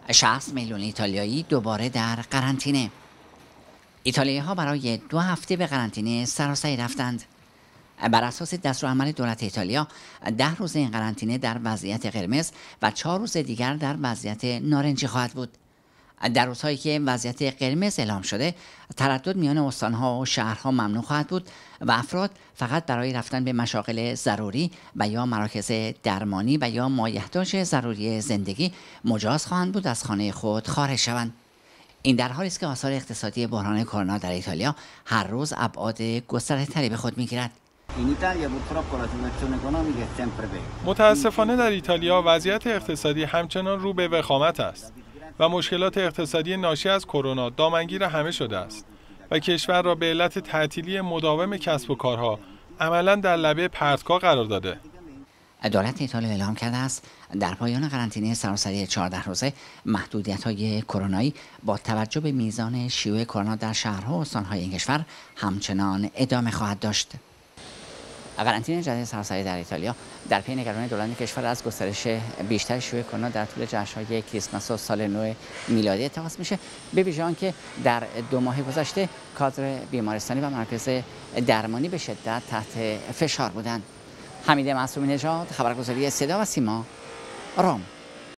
60 میلیون ایتالیایی دوباره در قرنطینه. ایتالیایی‌ها برای 2 هفته به قرنطینه سراسری رفتند. بر اساس دستورالعمل دولت ایتالیا 10 روز این قرنطینه در وضعیت قرمز و 4 روز دیگر در وضعیت نارنجی خواهد بود. در روزهایی که وضعیت قرمز اعلام شده، تردد میان استان‌ها و شهرها ممنوع خواهد بود و افراد فقط برای رفتن به مشاغل ضروری و یا مراکز درمانی و یا مایحتاج ضروری زندگی مجاز خواهند بود از خانه خود خارج شوند. این در حالی است که آثار اقتصادی بحران کرونا در ایتالیا هر روز ابعاد گسترده‌تری به خود می‌گیرد. متاسفانه در ایتالیا وضعیت اقتصادی همچنان رو به وخامت است و مشکلات اقتصادی ناشی از کرونا دامنگیر همه شده است و کشور را به علت تعطیلی مداوم کسب و کارها عملاً در لبه پرتگاه قرار داده. دولت ایتالیا اعلام کرده است در پایان قرنطینه سراسری 14 روزه محدودیت‌های کرونایی با توجه به میزان شیوع کرونا در شهرها و استان‌های این کشور همچنان ادامه خواهد داشت. قرنطینه جدید سراسری در ایتالیا در پی نگرانی دولت کشور از گسترش بیشتر شیوع کرونا در طول جشن‌های کریسمس و سال نو میلادی اتخاذ میشه، به ویژه آنکه در 2 ماه گذشته کادر بیمارستانی و مراکز درمانی به شدت تحت فشار بودند. حمید معصومی نژاد، خبرگزاری صدا و سیما، رم.